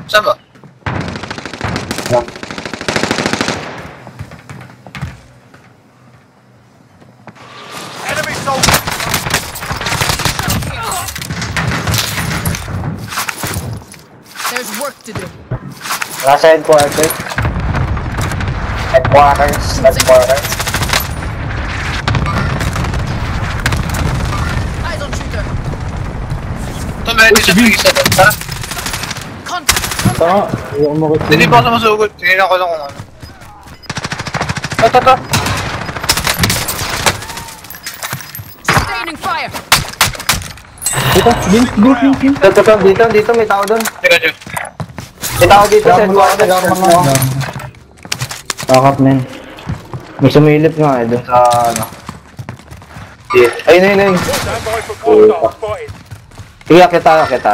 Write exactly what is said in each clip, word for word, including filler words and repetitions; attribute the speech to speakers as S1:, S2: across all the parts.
S1: Saan ba?
S2: Lang.
S3: Enemy soldier.
S4: There's work to do.
S2: Nasa headquarters. Headquarters. Headquarters.
S4: Eyes on shooter.
S1: Ito, meron din sa isa doon. Tara.
S4: Contact.
S2: Ito, yung umakit.
S1: Hindi pa ako sa masugod. Tingnan ko lang kung ano. Ito, ito, ito.
S4: Sustaining fire.
S2: Dito, dito, dito, dito. Dito, dito, dito, dito, may tao doon.
S1: Tira dyan.
S2: May tao dito sa headquarters. Bakit, men? May sumilip nga eh, doon sa ano. Ayun, ayun, ayun.
S3: Stand by for hostile spotted.
S2: Iya, kita, kita.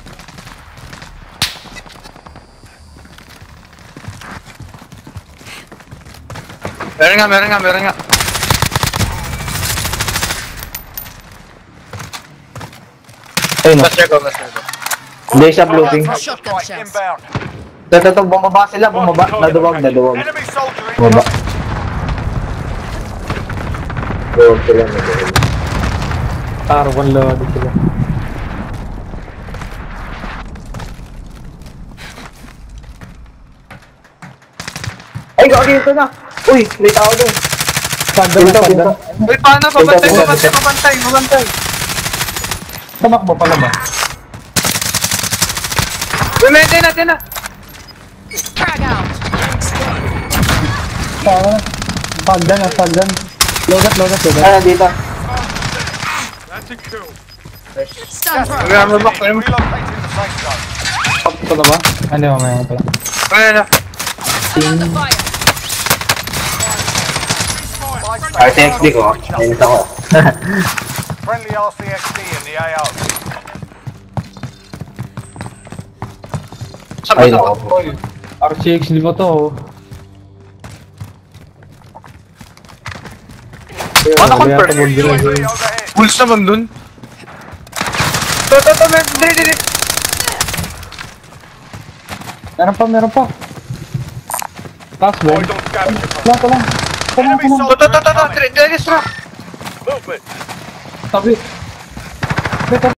S1: Meron nga, meron nga, meron nga.
S2: Ayun, no.
S1: Master ko, master ko.
S2: Hindi siya blooping.
S4: Shotgun
S3: Strike
S4: shells.
S3: inbound.
S2: Ito, ito, bumaba sila, bumaba. Naduwag, naduwag.
S3: Enemy soldier
S2: Bumaba.
S3: incoming.
S2: Duwag sila, naduwag. Tarwan lang sila. Ay, gagi ito na! Uy, may tao doon. Pinto, pinto.
S1: Uy, paano? Pabantay,
S2: Pinto,
S1: pabantay,
S2: pinto.
S1: pabantay, pabantay.
S2: Tumakbo pala ba?
S1: Uy, meron natin na.
S4: Frag out.
S2: Tama. Pagdan, pagdan. Loadat, loadat, loadat. Ah, dito.
S3: That's a kill.
S4: Stand firm.
S1: Uy, ano ba? Uy,
S3: Relocating the safe zone.
S2: Ito na ba? Ano yung may pala?
S1: Uy, ano?
S4: Under fire.
S2: R T X D ko. Ayun ako.
S3: Friendly R C X D in the A O.
S1: Saan ba
S2: Ay,
S1: ito?
S2: nako. R T X D mo to.
S1: Ano confirm?
S3: U A V overhead.
S1: Pulse naman dun. Ito, ito, ito, meron, dili, dili.
S2: Meron pa, meron pa. Taas ba?
S3: Eyes on scavenger.
S2: Wala pa lang.
S3: Enemy
S1: Ito,
S3: soldier
S1: ito, ito, ito,
S3: incoming.
S1: dili, dili, dili,
S3: Movement.
S2: Tabi.